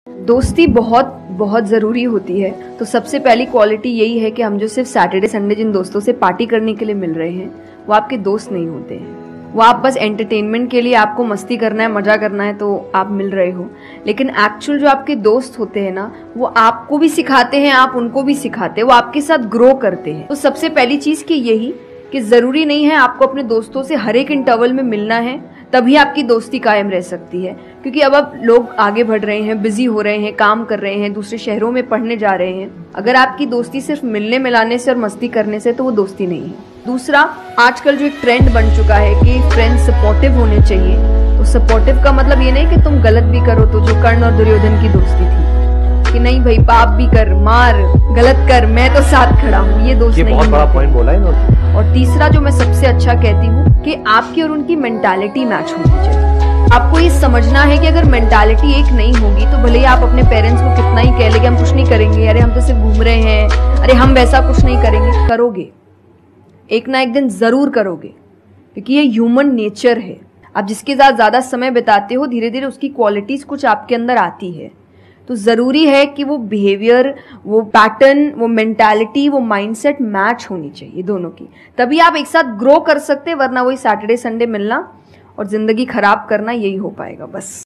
दोस्ती बहुत बहुत ज़रूरी होती है। तो सबसे पहली क्वालिटी यही है कि हम जो सिर्फ सैटरडे संडे जिन दोस्तों से पार्टी करने के लिए मिल रहे हैं वो आपके दोस्त नहीं होते हैं। वो आप बस एंटरटेनमेंट के लिए, आपको मस्ती करना है, मजा करना है तो आप मिल रहे हो। लेकिन एक्चुअल जो आपके दोस्त होते हैं ना, वो आपको भी सिखाते हैं, आप उनको भी सिखाते हैं, वो आपके साथ ग्रो करते हैं। तो सबसे पहली चीज़ कि यही कि ज़रूरी नहीं है आपको अपने दोस्तों से हर एक इंटरवल में मिलना है तभी आपकी दोस्ती कायम रह सकती है। क्योंकि अब लोग आगे बढ़ रहे हैं, बिजी हो रहे हैं, काम कर रहे हैं, दूसरे शहरों में पढ़ने जा रहे हैं। अगर आपकी दोस्ती सिर्फ मिलने मिलाने से और मस्ती करने से तो वो दोस्ती नहीं है। दूसरा, आजकल जो एक ट्रेंड बन चुका है कि फ्रेंड्स सपोर्टिव होने चाहिए। तो सपोर्टिव का मतलब ये नहीं कि तुम गलत भी करो तो जो कर्ण और दुर्योधन की दोस्ती थी कि नहीं भाई पाप भी कर, मार, गलत कर, मैं तो साथ खड़ा हूँ, ये दोस्त नहीं है। बहुत बड़ा पॉइंट बोला है। और तीसरा जो मैं सबसे अच्छा कहती हूँ कि आपकी और उनकी मेंटालिटी मैच होनी चाहिए। आपको ये समझना है कि अगर मेंटालिटी एक नहीं होगी तो भले ही आप अपने पेरेंट्स को कितना ही कह लेंगे हम कुछ नहीं करेंगे, अरे हम तो सिर्फ घूम रहे हैं, अरे हम वैसा कुछ नहीं करेंगे। करोगे, एक ना एक दिन जरूर करोगे, क्योंकि ये ह्यूमन नेचर है। आप जिसके साथ ज्यादा समय बिताते हो धीरे धीरे उसकी क्वालिटीज कुछ आपके अंदर आती है। तो ज़रूरी है कि वो बिहेवियर, वो पैटर्न, वो मेंटालिटी, वो माइंडसेट मैच होनी चाहिए दोनों की। तभी आप एक साथ ग्रो कर सकते हैं, वरना वही सैटरडे संडे मिलना और ज़िंदगी खराब करना, यही हो पाएगा बस।